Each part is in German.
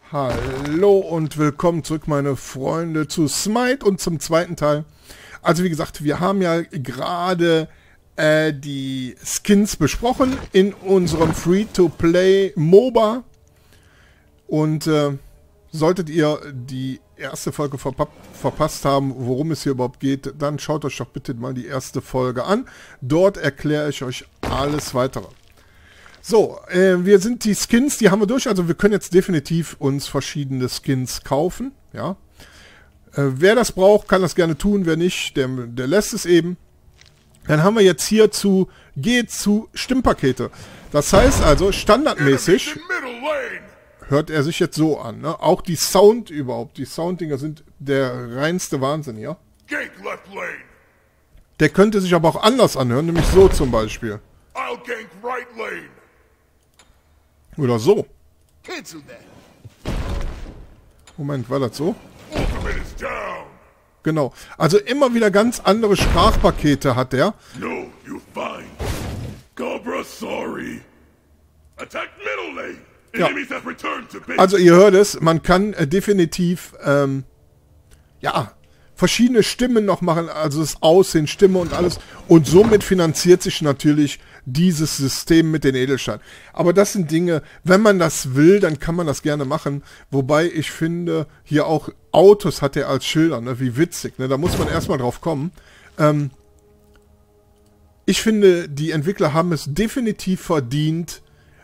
Hallo und willkommen zurück, meine Freunde, zu Smite und zum zweiten Teil. Also wie gesagt, wir haben ja gerade die Skins besprochen in unserem Free-to-Play MOBA. Und solltet ihr die erste Folge verpasst haben, worum es hier überhaupt geht, dann schaut euch doch bitte mal die erste Folge an. Dort erkläre ich euch alles Weitere. So, wir sind die Skins, die haben wir durch, also wir können jetzt definitiv uns verschiedene Skins kaufen, ja. Wer das braucht, kann das gerne tun, wer nicht, der lässt es eben. Dann haben wir jetzt hier geht zu Stimmpakete. Das heißt also, standardmäßig hört er sich jetzt so an, ne? Auch die die Sounddinger sind der reinste Wahnsinn hier. Der könnte sich aber auch anders anhören, nämlich so zum Beispiel. Oder so. Moment, war das so? Genau. Also immer wieder ganz andere Sprachpakete hat der. No, you're fine. Cobra, sorry. Attack middle lane. Ja. Enemies have returned to base. Also ihr hört es, man kann definitiv, ja, verschiedene Stimmen noch machen, also das Aussehen, Stimme und alles. Und somit finanziert sich natürlich dieses System mit den Edelsteinen. Aber das sind Dinge, wenn man das will, dann kann man das gerne machen. Wobei ich finde, hier auch Autos hat er als Schilder, ne? Wie witzig, ne? Da muss man erstmal drauf kommen. Ich finde, die Entwickler haben es definitiv verdient,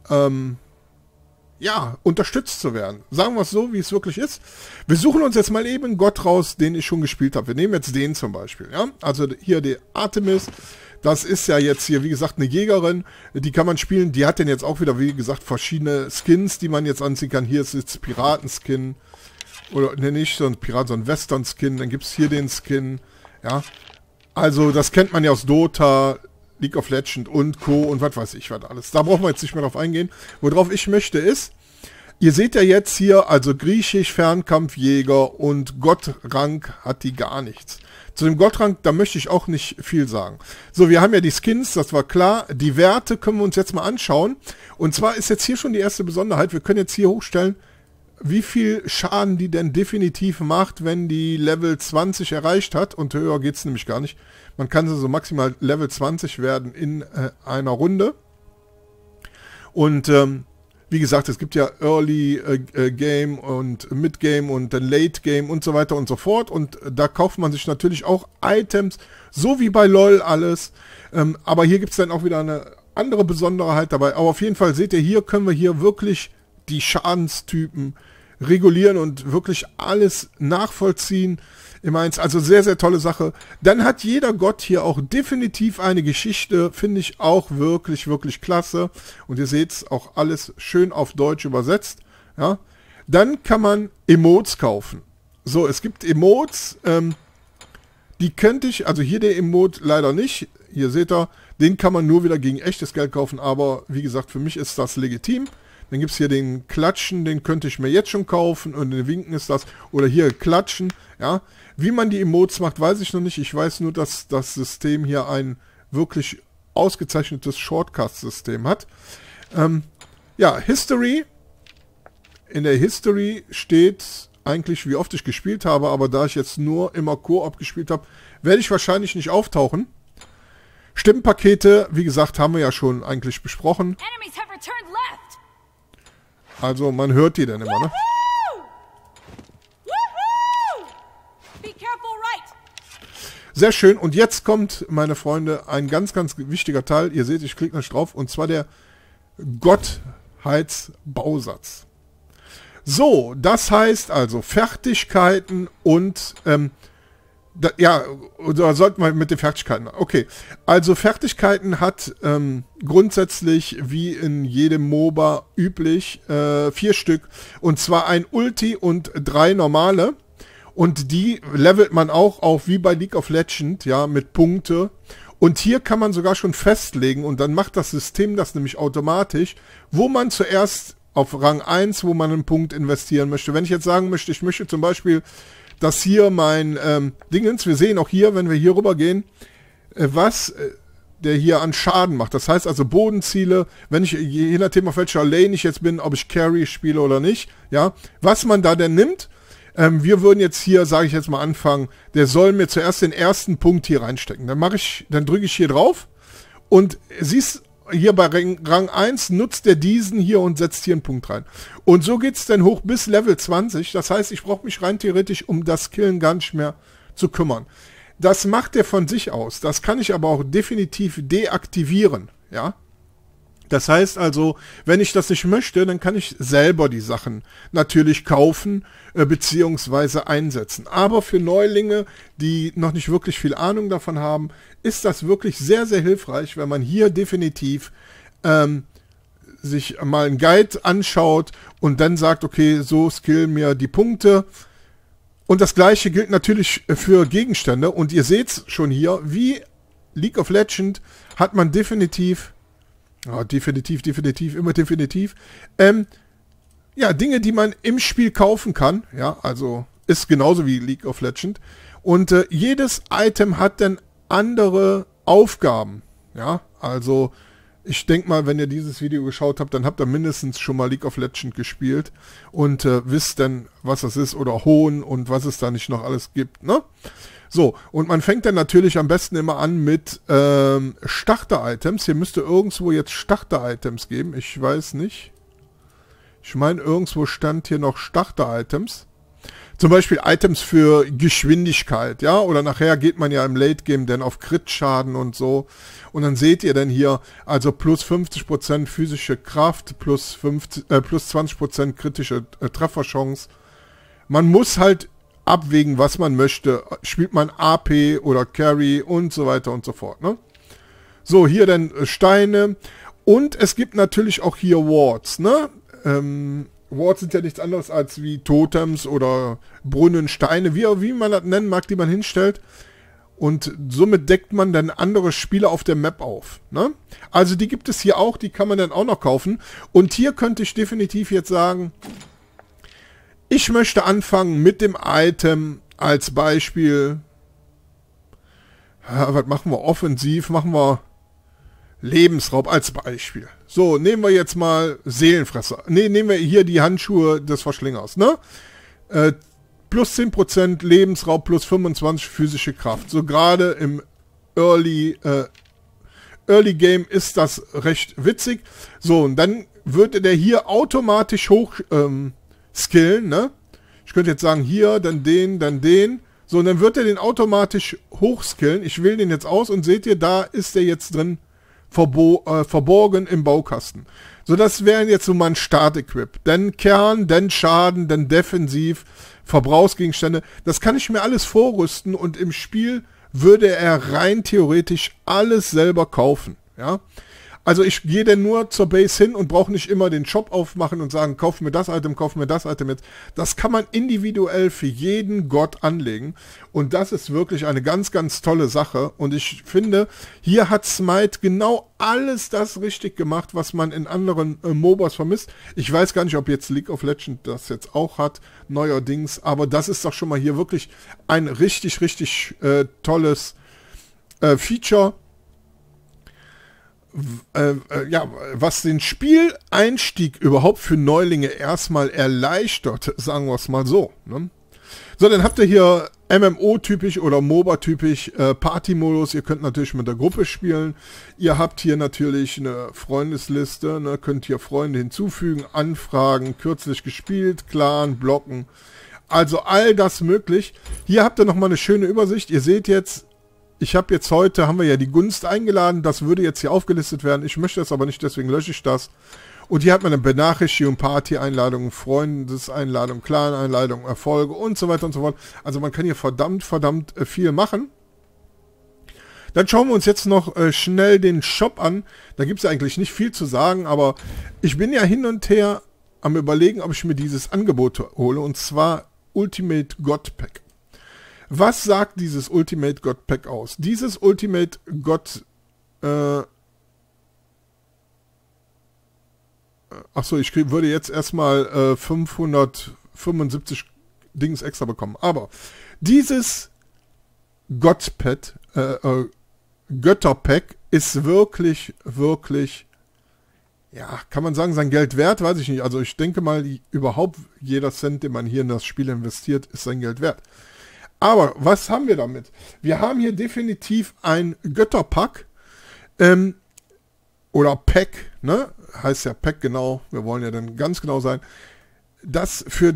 ja, unterstützt zu werden. Sagen wir es so, wie es wirklich ist. Wir suchen uns jetzt mal eben einen Gott raus, den ich schon gespielt habe. Wir nehmen jetzt den zum Beispiel, ja. Also hier die Artemis. Das ist ja jetzt hier, wie gesagt, eine Jägerin, die kann man spielen. Die hat denn jetzt auch wieder, wie gesagt, verschiedene Skins, die man jetzt anziehen kann. Hier ist jetzt Piratenskin. Oder, ne, nicht so ein Pirat, so ein Western-Skin. Dann gibt es hier den Skin, ja. Also, das kennt man ja aus Dota, League of Legends und Co. und was weiß ich was alles. Da brauchen wir jetzt nicht mehr drauf eingehen. Worauf ich möchte ist, ihr seht ja jetzt hier, also griechisch, Fernkampfjäger und Gottrang hat die gar nichts. Zu dem Gottrang, da möchte ich auch nicht viel sagen. So, wir haben ja die Skins, das war klar. Die Werte können wir uns jetzt mal anschauen. Und zwar ist jetzt hier schon die erste Besonderheit. Wir können jetzt hier hochstellen, wie viel Schaden die denn definitiv macht, wenn die Level 20 erreicht hat. Und höher geht es nämlich gar nicht. Man kann so maximal Level 20 werden in einer Runde. Und wie gesagt, es gibt ja Early Game und Mid Game und dann Late Game und so weiter und so fort. Und da kauft man sich natürlich auch Items, so wie bei LOL alles. Aber hier gibt es dann auch wieder eine andere Besonderheit dabei. Aber auf jeden Fall seht ihr, hier können wir hier wirklich die Schadenstypen regulieren und wirklich alles nachvollziehen. Also sehr, sehr tolle Sache. Dann hat jeder Gott hier auch definitiv eine Geschichte, finde ich auch wirklich, wirklich klasse. Und ihr seht es auch alles schön auf Deutsch übersetzt. Ja. Dann kann man Emotes kaufen. So, es gibt Emotes, die könnte ich, also hier der Emote leider nicht. Hier seht ihr, den kann man nur wieder gegen echtes Geld kaufen. Aber wie gesagt, für mich ist das legitim. Dann gibt es hier den Klatschen, den könnte ich mir jetzt schon kaufen. Und den Winken ist das. Oder hier Klatschen, ja. Wie man die Emotes macht, weiß ich noch nicht. Ich weiß nur, dass das System hier ein wirklich ausgezeichnetes Shortcut-System hat. Ja, History. In der History steht eigentlich, wie oft ich gespielt habe. Aber da ich jetzt nur immer Koop gespielt habe, werde ich wahrscheinlich nicht auftauchen. Stimmpakete, wie gesagt, haben wir ja schon eigentlich besprochen. Also man hört die dann immer, ne? Sehr schön. Und jetzt kommt, meine Freunde, ein ganz, ganz wichtiger Teil. Ihr seht, ich klicke nicht drauf. Und zwar der Gottheitsbausatz. So, das heißt also Fertigkeiten und, ja, oder sollten wir mit den Fertigkeiten. Okay, also Fertigkeiten hat grundsätzlich, wie in jedem MOBA üblich, 4 Stück. Und zwar ein Ulti und 3 normale. Und die levelt man auch auf, wie bei League of Legends, ja, mit Punkte. Und hier kann man sogar schon festlegen, und dann macht das System das nämlich automatisch, wo man zuerst auf Rang 1, wo man einen Punkt investieren möchte. Wenn ich jetzt sagen möchte, ich möchte zum Beispiel, dass hier mein Dingens, wir sehen auch hier, wenn wir hier rüber gehen, was der hier an Schaden macht. Das heißt also Bodenziele, wenn ich, je nachdem auf welcher Lane ich jetzt bin, ob ich Carry spiele oder nicht, ja, was man da denn nimmt. Wir würden jetzt hier, sage ich jetzt mal, anfangen, der soll mir zuerst den ersten Punkt hier reinstecken. Dann drücke ich hier drauf und siehst, hier bei Rang 1 nutzt er diesen hier und setzt hier einen Punkt rein. Und so geht es dann hoch bis Level 20. Das heißt, ich brauche mich rein theoretisch um das Killen gar nicht mehr zu kümmern. Das macht er von sich aus. Das kann ich aber auch definitiv deaktivieren, ja. Das heißt also, wenn ich das nicht möchte, dann kann ich selber die Sachen natürlich kaufen beziehungsweise einsetzen. Aber für Neulinge, die noch nicht wirklich viel Ahnung davon haben, ist das wirklich sehr, sehr hilfreich, wenn man hier definitiv sich mal einen Guide anschaut und dann sagt, okay, so skillen mir die Punkte. Und das gleiche gilt natürlich für Gegenstände. Und ihr seht es schon hier, wie League of Legends hat man definitiv... Ja, definitiv, immer definitiv. Ja, Dinge, die man im Spiel kaufen kann. Ja, also ist genauso wie League of Legends. Und jedes Item hat dann andere Aufgaben. Ja, also ich denke mal, wenn ihr dieses Video geschaut habt, dann habt ihr mindestens schon mal League of Legends gespielt und wisst dann, was das ist oder Hohn und was es da nicht noch alles gibt, ne? So, und man fängt dann natürlich am besten immer an mit Starter-Items. Hier müsste irgendwo jetzt Starter-Items geben. Ich weiß nicht. Ich meine, irgendwo stand hier noch Starter-Items. Zum Beispiel Items für Geschwindigkeit, ja. Oder nachher geht man ja im Late-Game dann auf Crit-Schaden und so. Und dann seht ihr dann hier, also plus 50% physische Kraft, plus 20% kritische Trefferchance. Man muss halt abwägen, was man möchte. Spielt man AP oder Carry und so weiter und so fort. Ne? So, hier dann Steine. Und es gibt natürlich auch hier Wards. Ne? Wards sind ja nichts anderes als wie Totems oder Brunnen, Steine, wie man das nennen mag, die man hinstellt. Und somit deckt man dann andere Spiele auf der Map auf. Ne? Also die gibt es hier auch, die kann man dann auch noch kaufen. Und hier könnte ich definitiv jetzt sagen... Ich möchte anfangen mit dem Item als Beispiel. Ja, was machen wir? Offensiv machen wir Lebensraub als Beispiel. So, nehmen wir jetzt mal Seelenfresser. Ne, nehmen wir hier die Handschuhe des Verschlingers. Ne? Plus 10% Lebensraub, plus 25 physische Kraft. So gerade im Early Game ist das recht witzig. So, und dann würde der hier automatisch hoch... skillen, ne? Ich könnte jetzt sagen, hier, dann den, dann den. So, und dann wird er den automatisch hochskillen. Ich wähle den jetzt aus und seht ihr, da ist der jetzt drin verborgen im Baukasten. So, das wären jetzt so mein Start-Equip. Dann Kern, dann Schaden, dann Defensiv, Verbrauchsgegenstände. Das kann ich mir alles vorrüsten und im Spiel würde er rein theoretisch alles selber kaufen, ja? Also ich gehe dann nur zur Base hin und brauche nicht immer den Shop aufmachen und sagen, kauf mir das Item jetzt. Das kann man individuell für jeden Gott anlegen. Und das ist wirklich eine ganz, ganz tolle Sache. Und ich finde, hier hat Smite genau alles das richtig gemacht, was man in anderen MOBAs vermisst. Ich weiß gar nicht, ob jetzt League of Legends das jetzt auch hat, neuerdings. Aber das ist doch schon mal hier wirklich ein richtig, richtig tolles Feature. Ja, was den Spieleinstieg überhaupt für Neulinge erstmal erleichtert, sagen wir es mal so. Ne? So, dann habt ihr hier MMO-typisch oder MOBA-typisch Party-Modus. Ihr könnt natürlich mit der Gruppe spielen. Ihr habt hier natürlich eine Freundesliste, ne? Könnt hier Freunde hinzufügen, anfragen, kürzlich gespielt, Clan, blocken. Also all das möglich. Hier habt ihr nochmal eine schöne Übersicht. Ihr seht jetzt, haben wir ja die Gunst eingeladen, das würde jetzt hier aufgelistet werden, ich möchte das aber nicht, deswegen lösche ich das. Und hier hat man eine Benachrichtigung, Party-Einladung, Freundeseinladung, Clan-Einladung, Erfolge und so weiter und so fort. Also man kann hier verdammt viel machen. Dann schauen wir uns jetzt noch schnell den Shop an. Da gibt es ja eigentlich nicht viel zu sagen, aber ich bin ja hin und her am Überlegen, ob ich mir dieses Angebot hole, und zwar Ultimate God Pack. Was sagt dieses Ultimate God Pack aus? Dieses Ultimate God... Achso, ich würde jetzt erstmal 575 Dings extra bekommen. Aber dieses Götterpack ist wirklich, wirklich, ja, kann man sagen, sein Geld wert? Weiß ich nicht. Also ich denke mal, überhaupt jeder Cent, den man hier in das Spiel investiert, ist sein Geld wert. Aber was haben wir damit? Wir haben hier definitiv ein Götterpack, oder Pack, ne? Heißt ja Pack genau, wir wollen ja dann ganz genau sein, das für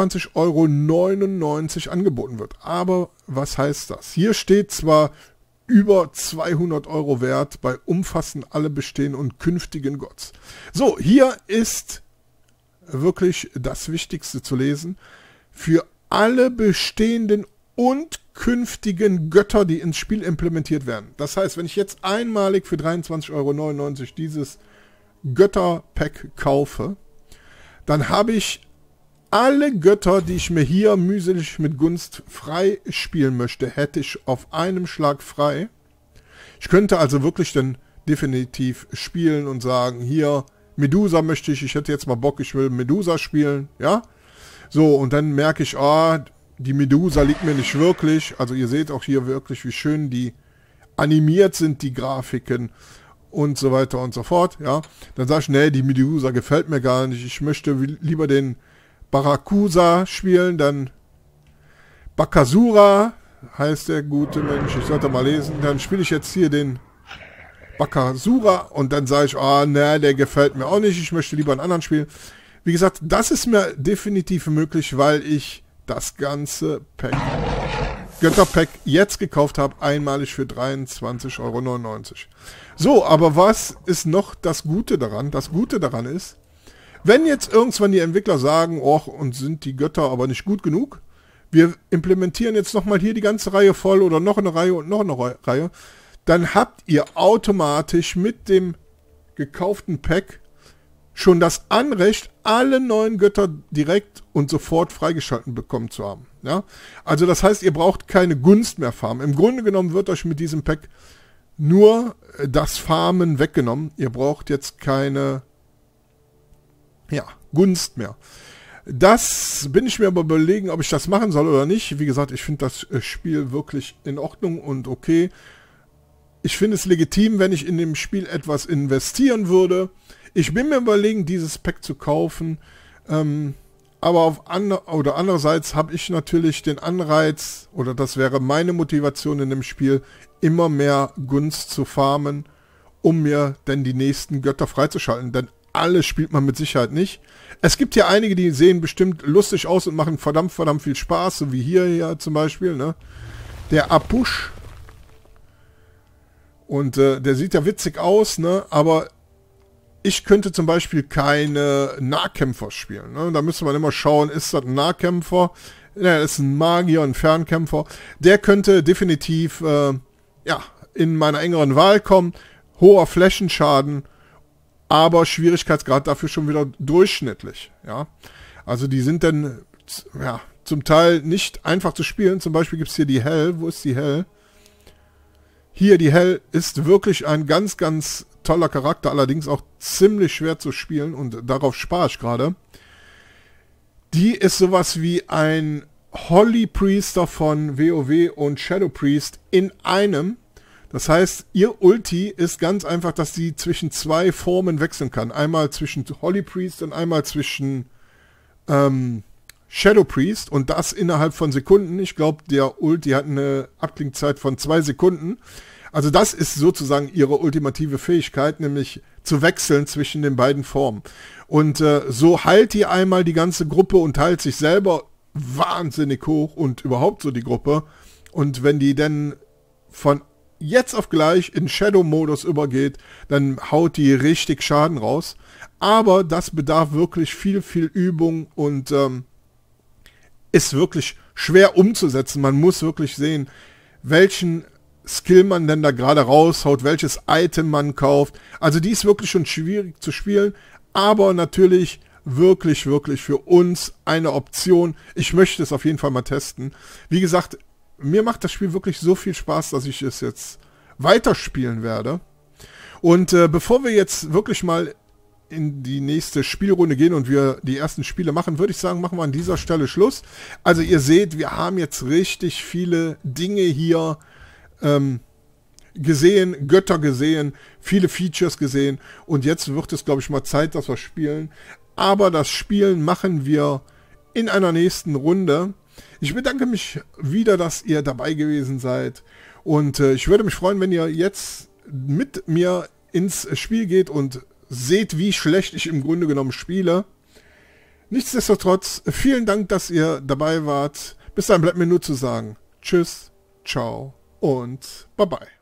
23,99 € angeboten wird. Aber was heißt das? Hier steht zwar über 200 € wert, bei umfassen alle bestehenden und künftigen Gods. So, hier ist wirklich das Wichtigste zu lesen. Für alle bestehenden und künftigen Götter, die ins Spiel implementiert werden. Das heißt, wenn ich jetzt einmalig für 23,99 € dieses Götterpack kaufe, dann habe ich alle Götter, die ich mir hier mühselig mit Gunst frei spielen möchte, hätte ich auf einem Schlag frei. Ich könnte also wirklich dann definitiv spielen und sagen, hier, Medusa möchte ich hätte jetzt mal Bock, ich will Medusa spielen, ja. So, und dann merke ich, die Medusa liegt mir nicht wirklich. Also ihr seht auch hier wirklich, wie schön die animiert sind, die Grafiken und so weiter und so fort, ja. Dann sage ich, nee, die Medusa gefällt mir gar nicht, ich möchte lieber den Barracuda spielen, dann Bakasura heißt der gute Mensch, ich sollte mal lesen, dann spiele ich jetzt hier den Bakasura und dann sage ich, ne, der gefällt mir auch nicht, ich möchte lieber einen anderen spielen. Wie gesagt, das ist mir definitiv möglich, weil ich das ganze Pack, Götterpack, jetzt gekauft habe, einmalig für 23,99 €. So, aber was ist noch das Gute daran? Das Gute daran ist, wenn jetzt irgendwann die Entwickler sagen, und sind die Götter aber nicht gut genug, wir implementieren jetzt nochmal hier die ganze Reihe voll oder noch eine Reihe und noch eine Reihe, dann habt ihr automatisch mit dem gekauften Pack schon das Anrecht, alle neuen Götter direkt und sofort freigeschalten bekommen zu haben. Ja? Also das heißt, ihr braucht keine Gunst mehr farmen. Im Grunde genommen wird euch mit diesem Pack nur das Farmen weggenommen. Ihr braucht jetzt keine Gunst mehr. Das bin ich mir aber überlegen, ob ich das machen soll oder nicht. Wie gesagt, ich finde das Spiel wirklich in Ordnung und okay. Ich finde es legitim, wenn ich in dem Spiel etwas investieren würde. Ich bin mir überlegen, dieses Pack zu kaufen. Aber andererseits habe ich natürlich den Anreiz, oder das wäre meine Motivation in dem Spiel, immer mehr Gunst zu farmen, um mir dann die nächsten Götter freizuschalten. Denn alle spielt man mit Sicherheit nicht. Es gibt hier einige, die sehen bestimmt lustig aus und machen verdammt viel Spaß, so wie hier zum Beispiel, ne? Der Apush. Und der sieht ja witzig aus, ne? Aber ich könnte zum Beispiel keine Nahkämpfer spielen, ne? Da müsste man immer schauen, ist das ein Nahkämpfer? Ja, das ist ein Magier, ein Fernkämpfer. Der könnte definitiv in meiner engeren Wahl kommen. Hoher Flächenschaden, aber Schwierigkeitsgrad dafür schon wieder durchschnittlich. Ja? Also die sind dann zum Teil nicht einfach zu spielen. Zum Beispiel gibt es hier die Hell. Wo ist die Hell? Hier, die Hell ist wirklich ein ganz, ganz toller Charakter, allerdings auch ziemlich schwer zu spielen und darauf spare ich gerade. Die ist sowas wie ein Holy Priester von WoW und Shadow Priest in einem. Das heißt, ihr Ulti ist ganz einfach, dass sie zwischen zwei Formen wechseln kann. Einmal zwischen Holy Priest und einmal zwischen Shadow Priest. Und das innerhalb von Sekunden. Ich glaube, der Ulti hat eine Abklingzeit von 2 Sekunden. Also das ist sozusagen ihre ultimative Fähigkeit, nämlich zu wechseln zwischen den beiden Formen. Und so heilt die einmal die ganze Gruppe und heilt sich selber wahnsinnig hoch und überhaupt so die Gruppe. Und wenn die dann von jetzt auf gleich in Shadow-Modus übergeht, dann haut die richtig Schaden raus. Aber das bedarf wirklich viel Übung und ist wirklich schwer umzusetzen. Man muss wirklich sehen, welchen Skill man denn da gerade raushaut, welches Item man kauft. Also die ist wirklich schon schwierig zu spielen, aber natürlich wirklich für uns eine Option. Ich möchte es auf jeden Fall mal testen. Wie gesagt, mir macht das Spiel wirklich so viel Spaß, dass ich es jetzt weiterspielen werde. Und bevor wir jetzt wirklich mal in die nächste Spielrunde gehen und wir die ersten Spiele machen, würde ich sagen, machen wir an dieser Stelle Schluss. Also ihr seht, wir haben jetzt richtig viele Dinge hier gesehen, Götter gesehen, viele Features gesehen und jetzt wird es, glaube ich, mal Zeit, dass wir spielen. Aber das Spielen machen wir in einer nächsten Runde. Ich bedanke mich wieder, dass ihr dabei gewesen seid und ich würde mich freuen, wenn ihr jetzt mit mir ins Spiel geht und seht, wie schlecht ich im Grunde genommen spiele. Nichtsdestotrotz, vielen Dank, dass ihr dabei wart. Bis dann bleibt mir nur zu sagen, tschüss, ciao und bye bye.